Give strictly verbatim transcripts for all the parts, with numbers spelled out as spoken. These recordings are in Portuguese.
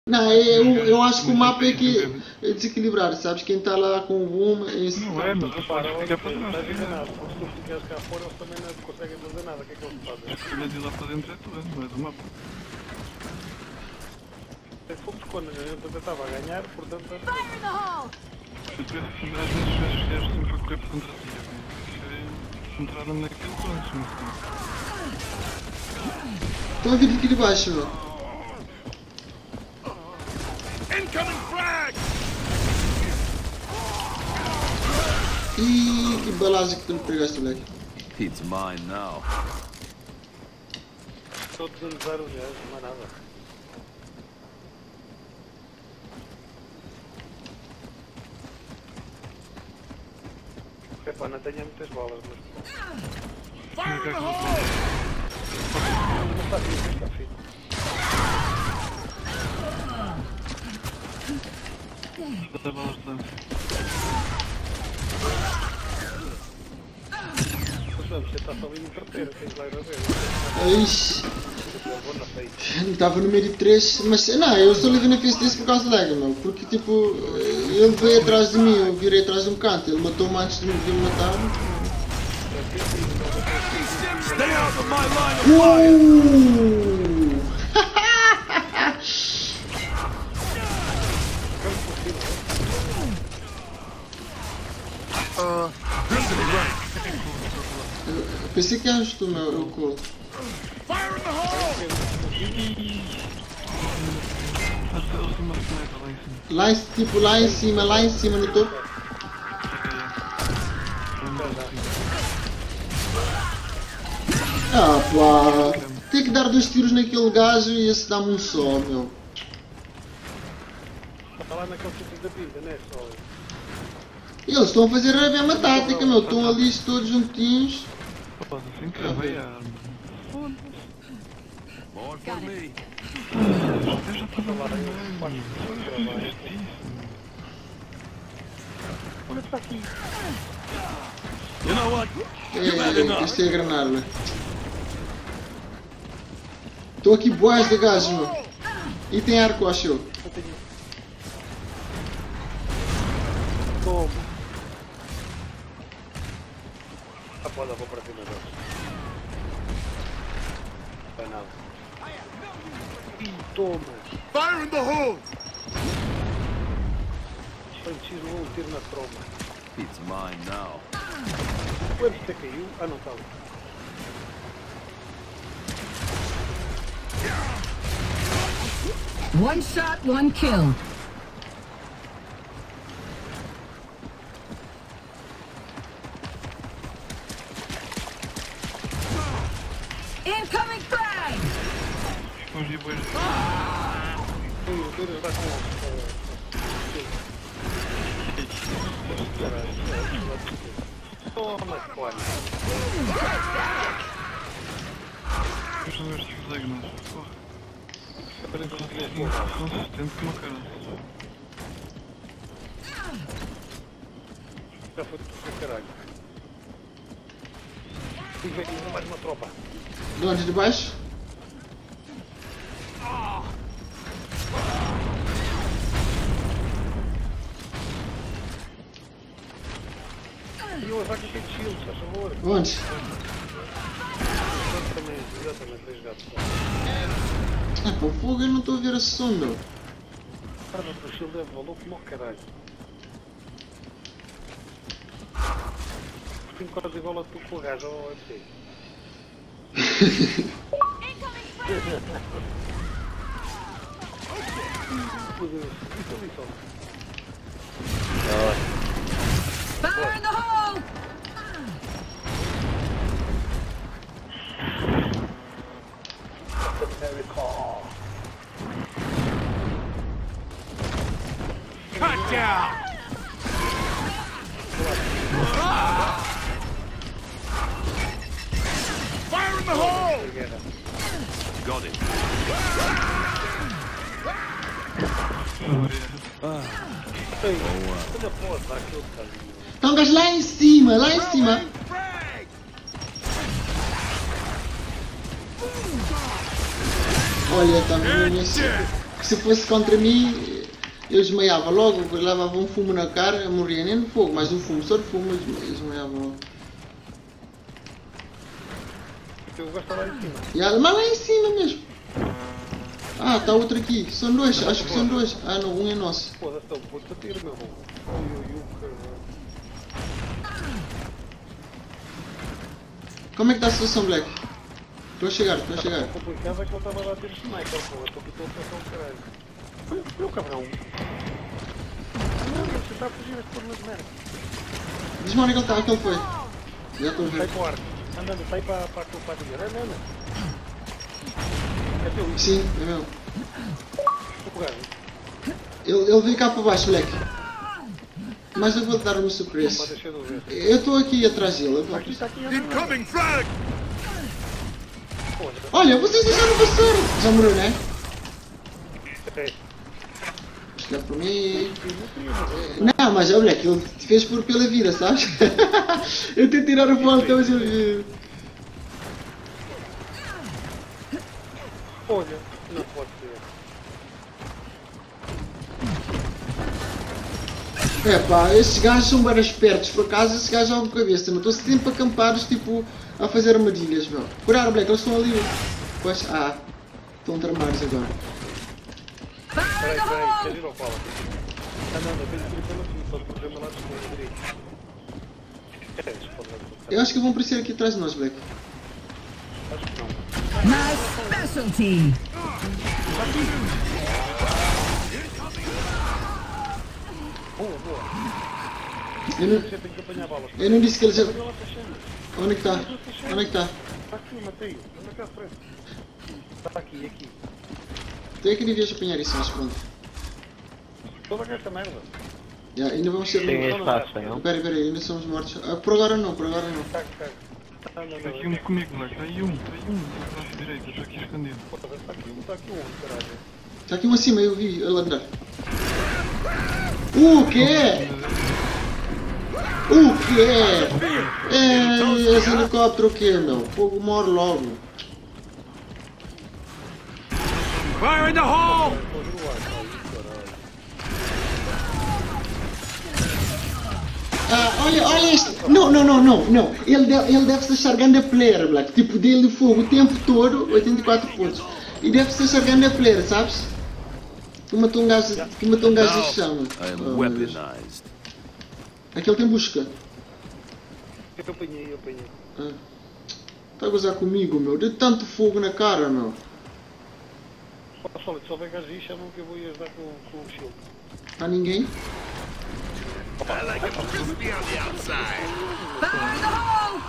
Não, eu, eu acho que o mapa é que é desequilibrado, sabes? Quem está lá com o boom é esse. Não é, mas Repara, fica para não trás. estás enganado. Se tu ficares cá fora, eles também não conseguem fazer nada. O que é que eles fazem? A escolha de ir lá para dentro é tua, não é do mapa. Fomos quando a gente também estava a ganhar, portanto... Se eu tivesse assim, às vezes escolheres sempre a correr por contra ti, é centrada naquele ponto, não sei. Estão a vir aqui de baixo, meu. Incoming frag! Ih, que balagem que tu me pegaste, moleque. It's mine now. Estou a desanimar os gajos, não é nada. Epá, não tenho muitas bolas, mas... Fire in the hole! Não está fixe, não está fixe. Dá balas de lança. Mas vamos, você está só ali no carteiro, tens lá ir a ver. Ixi, Eu vou na feita. estava no meio de três, mas não, eu só levei na face desse por causa dele, meu. Porque tipo, ele veio atrás de mim, eu virei atrás de um canto, ele matou-me antes de me vir matar. Stay out of my line of fire! Uh! Uh, right. Eu pensei que eras tu, meu, o Cole. Fire in the hole! Eles têm uma sniper lá em cima. Lá em, tipo, lá em cima, lá em cima no topo. Ah pá, tem que dar dois tiros naquele gajo e esse dá-me um só, meu. Está lá naquele sítio da pinta, não é só? Eles estão a fazer a mesma tática, meu. Estão ali todos juntinhos. Pode assim cravei a arma. More for me. Eu já estava lá em Olha, está aqui. You know what? É, isto é a granada, né? Estou aqui boas de gajo, meu. E tem arco, acho eu. Eu tenho... Toma. Ah, pode, eu vou para cima deles. Não vai nada. Ih, toma. Fire in the hole! Foi preciso um tiro na troma. It's mine now. O M C caiu? Ah, não está ali. One shot, one kill. Incoming frag! Escondi boi. Tiro, tiro, vai com... Toma, quase. Eu já gosto de fazer gnose. Porra. Parece que Consistente não é consistente como a cara. Já foi tudo para caralho. E vem mais uma tropa. De onde? De baixo? E eu ataque tem shield, se faz favor. Onde? Exatamente, exatamente, dois gatos. Ah, pô, fogo, eu não estou a ver a som, meu. Cara, o shield é valor como o caralho. Tenho quase igual a tu com o gajo, ou assim. Isso ali só. Fire in the hole! Cut down! Fire in the hole! Got it. Ei, olha a porta, aquilo que está ali. Estão gajos lá em cima, lá em cima. Frag! Olha, está mesmo It's assim. dead! se fosse contra mim, eu desmaiava logo, levava um fumo na cara, eu morria nem no fogo, mas no fumo, só de fumo eu desmaiava logo. O gajo está lá em cima. E ela, mas lá em cima mesmo. Ah, está outro aqui. São dois, acho que são dois. Ah não, um é nosso. Foda-se, eu vou-te bater, meu irmão. Ui, ui, ui, caralho. Como é que está a situação, Black? Estou a chegar, estou a chegar. O complicado é que ele estava lá a ter sniper, pô. Eu estou aqui a pensar o caralho. Olha, meu cabrão. Não, você está a fugir deste porno de merda. Diz-me onde é que ele está, que ele foi. Já estou a Sai ver. para o arco. Andando, sai para, para, para, para a direita. É mesmo? É teu isso. Sim, é meu. O gajo. Ele, ele veio cá para baixo, Black. Mas eu vou-te dar uma Não surpresa. pode deixar de ver. Eu estou aqui atrás dele. eu vou- Aqui está aqui. anda, anda. Incoming frag! Foda-se. Olha, vocês deixaram passar. Já morreu, não é? É. Isto é por mim. Não, mas olha, que ele te fez por pela vida, sabes? Eu tentei tirar a foto, mas eu... Olha, não pode ser. É pá, esses gajos são bem espertos, por acaso esses gajos jogam cabeça, não estou sempre acampados, tipo, a fazer armadilhas, meu. Curar, Black, eles estão ali. Pois, ah, estão tramados agora. Fire in Peraí, the peraí, hole! quer ir ao Paulo? Ah, não, não, tem que ir pelo fim, pode fazer lá de esquerda direito. É, foda-se. Eu acho que vão aparecer aqui atrás de nós, Black. Acho que não. My specialty! Boa, boa. Eu não, Você tem que apanhar balas. eu não disse que eles... Olha lá, fechando. Onde é que está? Onde é que está? Está aqui, matei-o. Anda cá à frente. Está aqui, aqui. Tu é que devias apanhar isso, mas pronto. Toda esta merda. Já, ainda vamos ser... Tem espaço, não? Espera, espera, ainda somos mortos. Ah, por agora não, por agora não. Caga, caga. Ah, não, Está aqui não. um comigo, Black. Está aí um, está aí um. Está à direita, está aqui escondido. Foda-se, está aqui um, está aqui um, caralho. Está aqui um acima, eu vi, a ladrar. O quê? O quê? É, esse helicóptero o quê, meu? Fogo morre logo. Fire in the hole! Ah, olha, olha este. Não, não, não, não, não. Ele, deve, ele deve se achar grande player, Black. Tipo, dele de fogo o tempo todo, oitenta e quatro pontos. E deve se achar grande player, sabes? Que matou um gajo, que matou um gajo de chama. I am Oh, meu Deus. weaponized. Aquele tem busca. Eu apanhei, eu apanhei. Ah. Tá a gozar comigo, meu. Deu tanto fogo na cara, meu. Olha, se houver gajo aí, chamam que eu vou ir ajudar com, com o shield. Há ninguém? I like it crispy on the outside. Fire in the hole!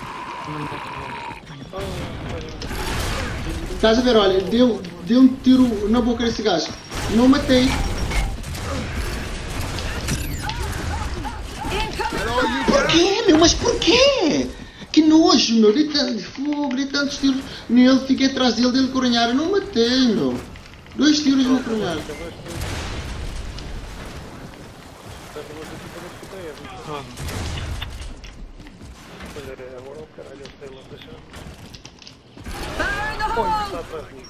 Estás a ver, olha, deu, deu um tiro na boca desse gajo. Não matei. Incoming! Porquê, meu? Mas porquê? Que nojo, meu. Dei tanto fogo, dei tantos tiros nele, fiquei atrás dele, dele coronhar. Eu não matei, meu. Dois tiros no coronhar. Olha, agora o caralho, eu sei lá, deixa. Fire in the Olha, hole! está atrás de mim.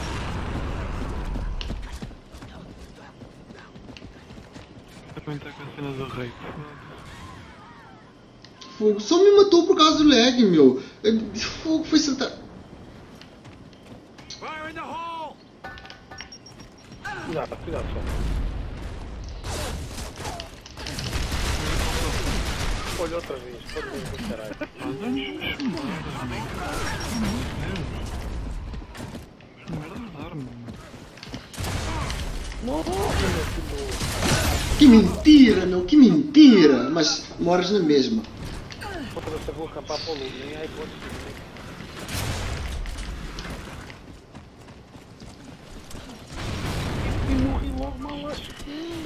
Também está com a cena do rei. Fogo. Só me matou por causa do lag, meu. Fogo foi saltar. Fire in the hole! Cuidado, cuidado só. Olha outra vez, pode ver com o caralho. Vamos chamar, amigo. Merda de arma. Que mentira, meu. Que mentira. Mas moras na mesma. Foda-se, eu vou acampar para o lume, nem aí pode ser. E morri logo mal, acho que.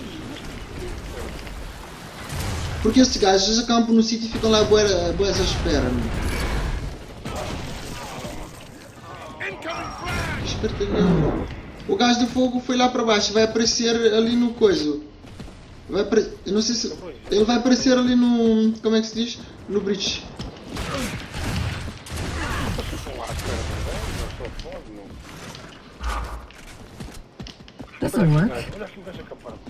Porque esses gajos acampam no sítio e ficam lá boas à espera, meu. Espertalhão. O gajo de fogo foi lá para baixo, vai aparecer ali no coiso. Vai apare... Eu não sei se... Ele vai aparecer ali no... Como é que se diz? No bridge. This'll work. Olha assim o gajo acampado.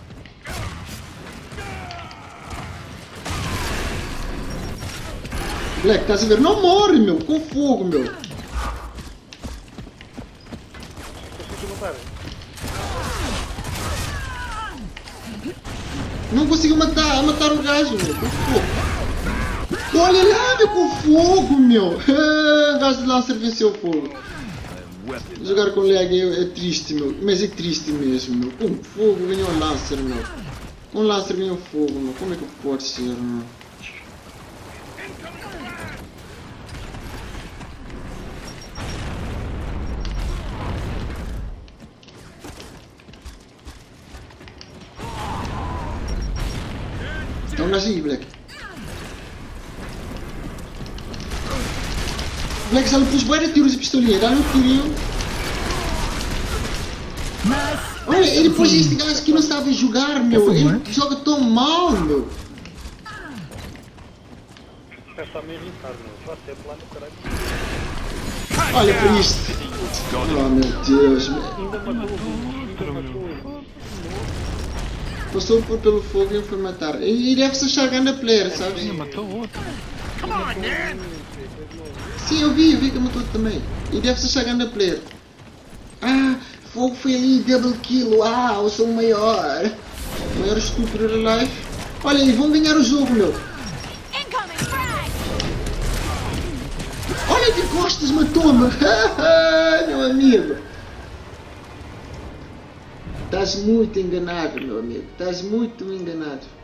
Black, estás a ver? Não morre, meu, com fogo, meu. Consigo matar. Não consigo matar, matar o gajo, meu, com fogo. Olha lá, meu, com fogo, meu. O gajo de Lancer venceu o fogo. Jogar com lag é, é triste, meu. Mas é triste mesmo, meu. Com fogo ganhou o Lancer, meu. Com Lancer ganhou fogo, meu. Como é que pode ser, meu? Então não aí, Black. Black já lhe pus bué de tiros e pistolinha. Dá-lhe um tirinho. Olha, ele pôs este gajo que não sabe jogar, meu. Ele joga tão mal, meu. Está meio irritado, meu. Vai ser lá no caralho. Olha para isto. Oh, meu Deus. Ainda matou o ainda matou o Passou por pelo fogo e foi matar. E deve-se achar grande player, sabes? Ainda matou outro. Sim, eu vi, eu vi que matou também. E deve-se achar grande player. Ah, fogo foi ali, double kill. Ah, eu sou o maior. O maior estúpido da life. Olha aí, vão ganhar o jogo, meu. Olha de costas, matou-me. Meu amigo. Estás muito enganado, meu amigo. Estás muito enganado.